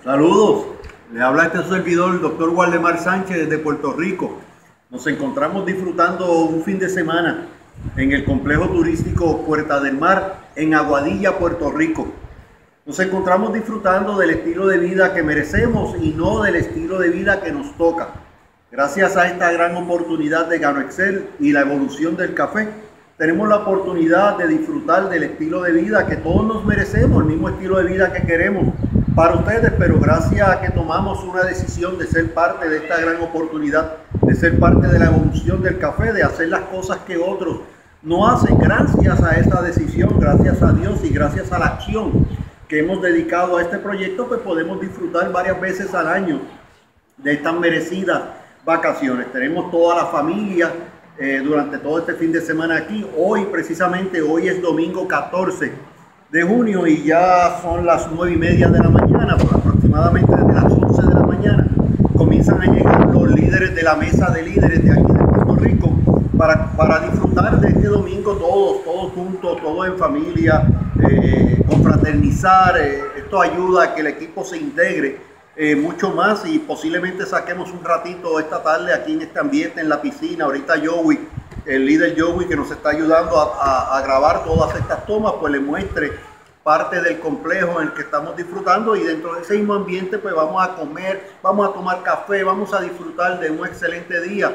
Saludos, le habla este servidor, el doctor Waldemar Sánchez desde Puerto Rico. Nos encontramos disfrutando un fin de semana en el complejo turístico Puerta del Mar en Aguadilla, Puerto Rico. Nos encontramos disfrutando del estilo de vida que merecemos y no del estilo de vida que nos toca. Gracias a esta gran oportunidad de GanoExcel y la evolución del café, tenemos la oportunidad de disfrutar del estilo de vida que todos nos merecemos, el mismo estilo de vida que queremos para ustedes, pero gracias a que tomamos una decisión de ser parte de esta gran oportunidad, de ser parte de la evolución del café, de hacer las cosas que otros no hacen, gracias a esta decisión, gracias a Dios y gracias a la acción que hemos dedicado a este proyecto, pues podemos disfrutar varias veces al año de estas merecidas vacaciones. Tenemos toda la familia durante todo este fin de semana aquí. Precisamente hoy es domingo 14 de junio y ya son las 9:30 de la mañana, pues aproximadamente desde las 11 de la mañana comienzan a llegar los líderes de la mesa de líderes de aquí de Puerto Rico para disfrutar de este domingo todos juntos, todos en familia, confraternizar. Esto ayuda a que el equipo se integre mucho más y posiblemente saquemos un ratito esta tarde aquí en este ambiente, en la piscina. Ahorita Joey, el líder Joey, que nos está ayudando a grabar todas estas tomas, pues le muestre parte del complejo en el que estamos disfrutando, y dentro de ese mismo ambiente pues vamos a comer, vamos a tomar café, vamos a disfrutar de un excelente día,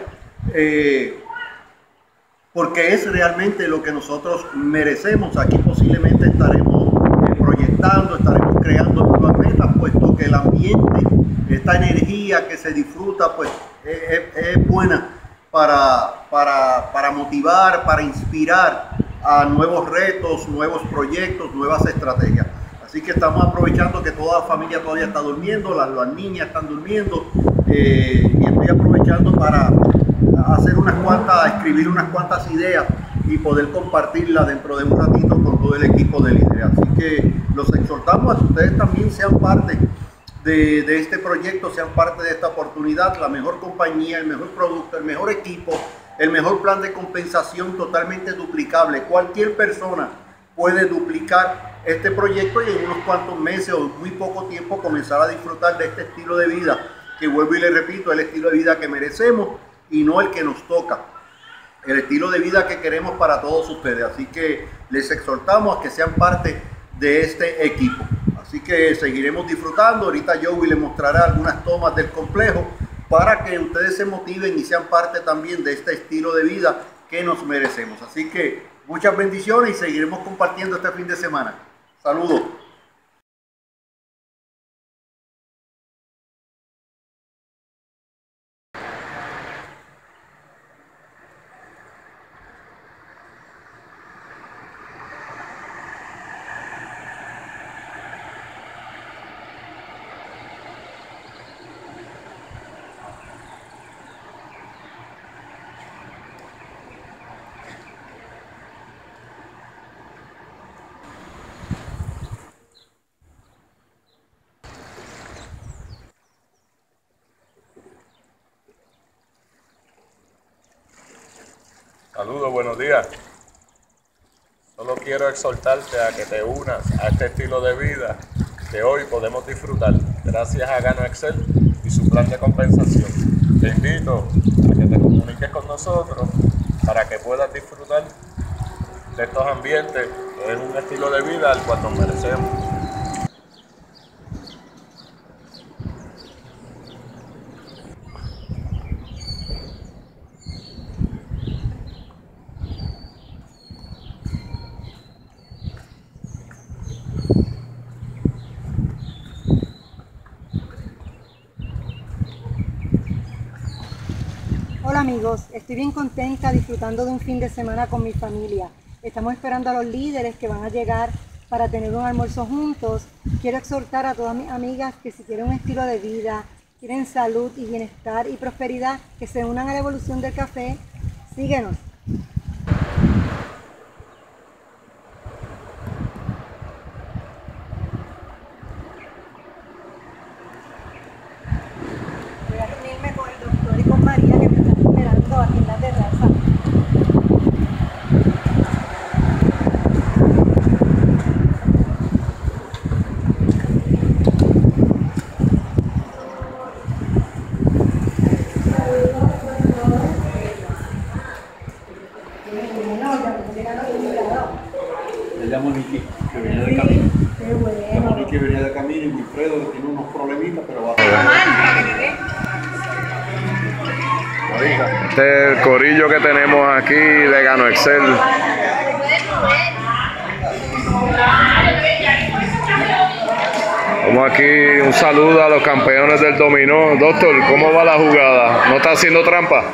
porque es realmente lo que nosotros merecemos. Aquí posiblemente estaremos proyectando, estaremos creando nuevas metas, puesto que el ambiente, esta energía que se disfruta, pues es buena para motivar, para inspirar a nuevos retos, nuevos proyectos, nuevas estrategias. Así que estamos aprovechando que toda la familia todavía está durmiendo, las niñas están durmiendo, y estoy aprovechando para escribir unas cuantas ideas y poder compartirlas dentro de un ratito con todo el equipo de líderes. Así que los exhortamos a que ustedes también sean parte de este proyecto, sean parte de esta oportunidad. La mejor compañía, el mejor producto, el mejor equipo, el mejor plan de compensación totalmente duplicable. Cualquier persona puede duplicar este proyecto y en unos cuantos meses o muy poco tiempo comenzar a disfrutar de este estilo de vida, que vuelvo y le repito, el estilo de vida que merecemos y no el que nos toca, el estilo de vida que queremos para todos ustedes. Así que les exhortamos a que sean parte de este equipo. Así que seguiremos disfrutando. Ahorita Joey les mostrará algunas tomas del complejo para que ustedes se motiven y sean parte también de este estilo de vida que nos merecemos. Así que muchas bendiciones y seguiremos compartiendo este fin de semana. Saludos. Saludos, buenos días. Solo quiero exhortarte a que te unas a este estilo de vida que hoy podemos disfrutar gracias a GanoExcel y su plan de compensación. Te invito a que te comuniques con nosotros para que puedas disfrutar de estos ambientes. Es un estilo de vida al cual nos merecemos. Hola amigos, estoy bien contenta disfrutando de un fin de semana con mi familia. Estamos esperando a los líderes que van a llegar para tener un almuerzo juntos. Quiero exhortar a todas mis amigas que si quieren un estilo de vida, quieren salud y bienestar y prosperidad, que se unan a la evolución del café. Síguenos. Voy a reunirme con el doctor y con María, que me están esperando aquí en la terraza. que venía de camino, y Wilfredo que tiene unos problemitas, pero va a Este es el corillo que tenemos aquí de Gano Excel. Como aquí un saludo a los campeones del dominó. Doctor, ¿cómo va la jugada? ¿No está haciendo trampa?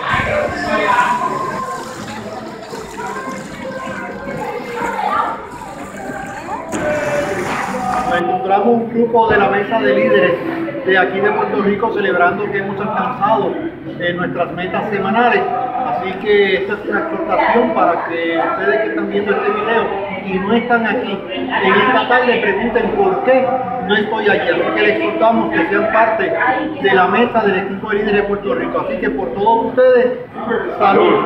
Nos encontramos un grupo de la mesa de líderes de aquí de Puerto Rico celebrando que hemos alcanzado nuestras metas semanales. Así que esta es una exhortación para que ustedes que están viendo este video y no están aquí en esta tarde pregunten por qué no estoy allí. Así que les exhortamos que sean parte de la mesa del equipo de líderes de Puerto Rico. Así que por todos ustedes, salud.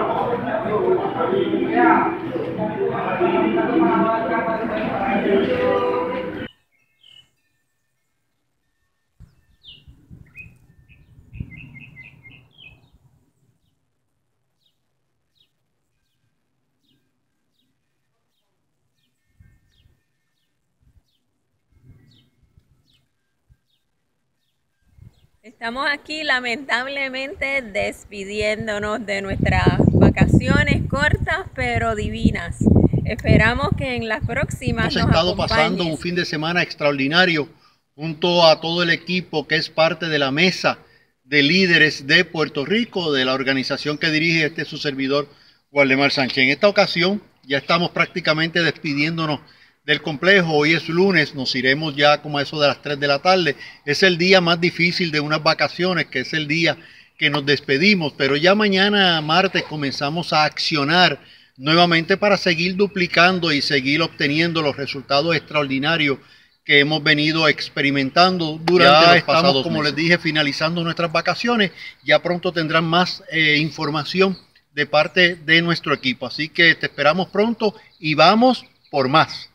Estamos aquí lamentablemente despidiéndonos de nuestras vacaciones cortas pero divinas. Esperamos que en las próximas hemos estado pasando un fin de semana extraordinario junto a todo el equipo que es parte de la mesa de líderes de Puerto Rico, de la organización que dirige su servidor Waldemar Sánchez. En esta ocasión ya estamos prácticamente despidiéndonos del complejo. Hoy es lunes, nos iremos ya como a eso de las 3 de la tarde. Es el día más difícil de unas vacaciones, que es el día que nos despedimos, pero ya mañana martes comenzamos a accionar nuevamente para seguir duplicando y seguir obteniendo los resultados extraordinarios que hemos venido experimentando durante los pasados meses. Como les dije, finalizando nuestras vacaciones, ya pronto tendrán más información de parte de nuestro equipo, así que te esperamos pronto y vamos por más.